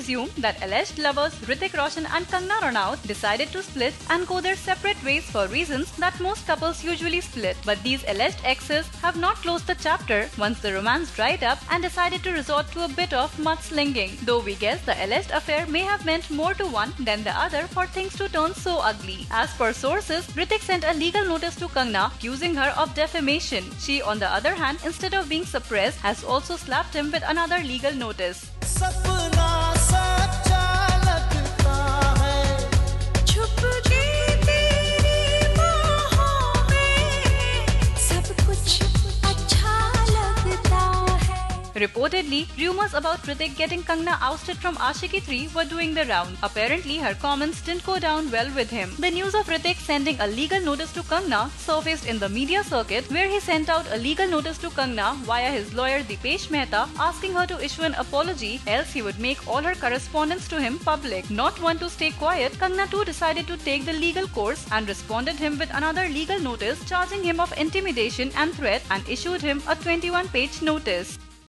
resume that alleged lovers Hrithik Roshan and Kangana Ranaut decided to split and go their separate ways for reasons that most couples usually split. But these alleged exes have not closed the chapter once the romance dried up and decided to resort to a bit of mudslinging. Though we guess the alleged affair may have meant more to one than the other for things to turn so ugly. As per sources, Hrithik sent a legal notice to Kangana accusing her of defamation. She, on the other hand, instead of being suppressed, has also slapped him with another legal notice. Reportedly, rumors about Hrithik getting Kangana ousted from Aashiqui 3 were doing the round. Apparently, her comments didn't go down well with him. The news of Hrithik sending a legal notice to Kangana surfaced in the media circuit, where he sent out a legal notice to Kangana via his lawyer Dipesh Mehta, asking her to issue an apology, else he would make all her correspondence to him public. Not one to stay quiet, Kangana too decided to take the legal course and responded him with another legal notice charging him of intimidation and threat and issued him a 21-page notice.